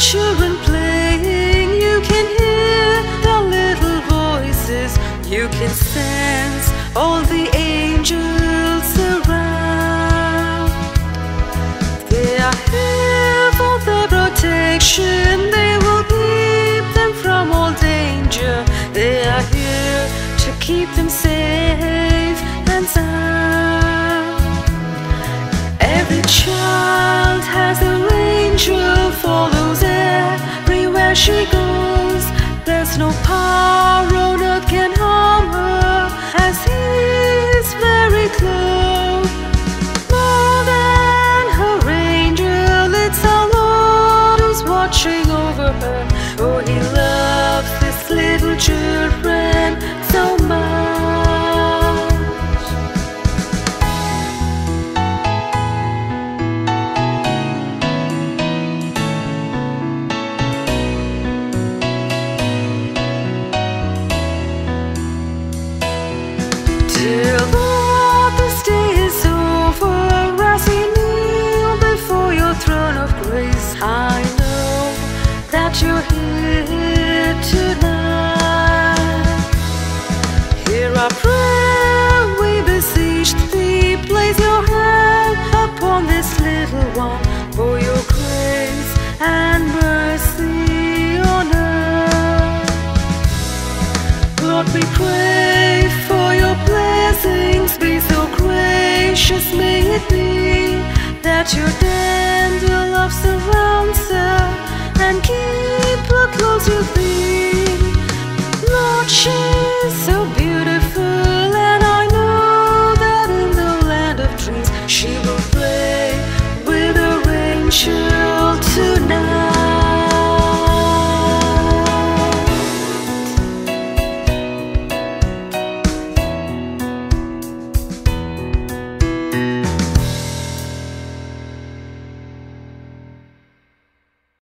children playing, you can hear the little voices, you can sense all the angels around. They are here for their protection, they will keep them from all danger. They are here to keep them safe and sound. Every child has an angel, follows everywhere she goes. There's no power on earth can harm her, as he is very close. More than her angel, it's our Lord who's watching over her. Oh, he loves his little children so much. Till this day is over, as we kneel before your throne of grace, I know that you're here tonight. Hear our prayer, we beseech thee, place your hand upon this little one, for your grace and mercy on earth. Lord, we pray for your blessings, be so gracious may it be, that your tender love surrounds us.